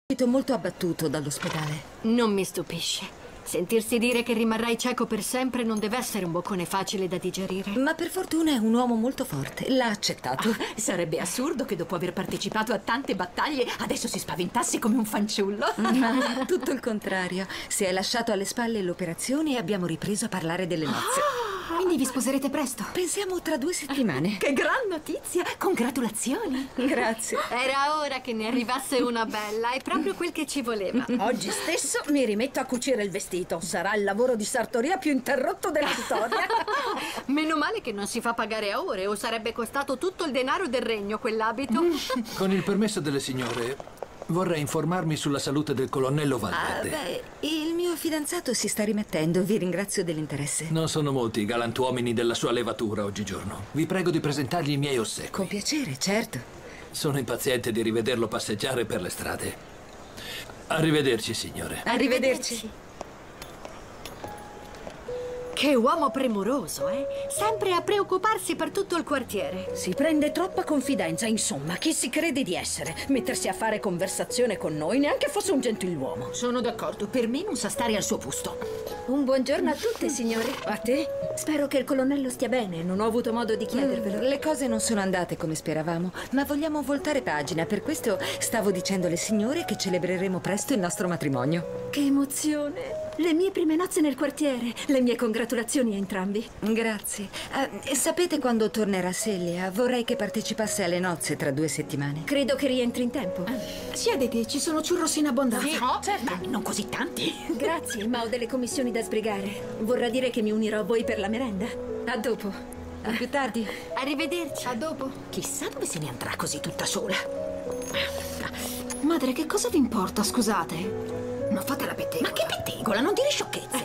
Uscito molto abbattuto dall'ospedale. Non mi stupisce. Sentirsi dire che rimarrai cieco per sempre non deve essere un boccone facile da digerire. Ma per fortuna è un uomo molto forte. L'ha accettato. Sarebbe assurdo che dopo aver partecipato a tante battaglie adesso si spaventasse come un fanciullo. Tutto il contrario. Si è lasciato alle spalle l'operazione e abbiamo ripreso a parlare delle nozze. Quindi vi sposerete presto? Pensiamo tra 2 settimane. Che gran notizia! Congratulazioni! Grazie. Era ora che ne arrivasse una bella, è proprio quel che ci voleva. Oggi stesso mi rimetto a cucire il vestito. Sarà il lavoro di sartoria più interrotto della storia. Meno male che non si fa pagare a ore, o sarebbe costato tutto il denaro del regno quell'abito. Con il permesso delle signore, vorrei informarmi sulla salute del colonnello Valverde. Il mio fidanzato si sta rimettendo. Vi ringrazio dell'interesse. Non sono molti i galantuomini della sua levatura oggigiorno. Vi prego di presentargli i miei ossequi. Con piacere, certo. Sono impaziente di rivederlo passeggiare per le strade. Arrivederci, signore. Arrivederci. Che uomo premuroso, eh? Sempre a preoccuparsi per tutto il quartiere. Si prende troppa confidenza, insomma. Chi si crede di essere? Mettersi a fare conversazione con noi, neanche fosse un gentiluomo. Sono d'accordo, per me non sa stare al suo posto. Un buongiorno a tutte, signore. A te? Spero che il colonnello stia bene, non ho avuto modo di chiedervelo. Le cose non sono andate come speravamo, ma vogliamo voltare pagina. Per questo stavo dicendo alle signore che celebreremo presto il nostro matrimonio. Che emozione! Le mie prime nozze nel quartiere. Le mie congratulazioni a entrambi. Grazie. Sapete quando tornerà Celia? Vorrei che partecipasse alle nozze tra 2 settimane. Credo che rientri in tempo. Siediti, ci sono churros in abbondanza. Sì, certo. Ma non così tanti. Grazie, ma ho delle commissioni da sbrigare. Vorrà dire che mi unirò a voi per la merenda. A dopo. A più tardi. Arrivederci. A dopo. Chissà dove se ne andrà così tutta sola. Madre, che cosa vi importa, scusate? Non fate la pettegola. Ma che pettegola? Non dire sciocchezze.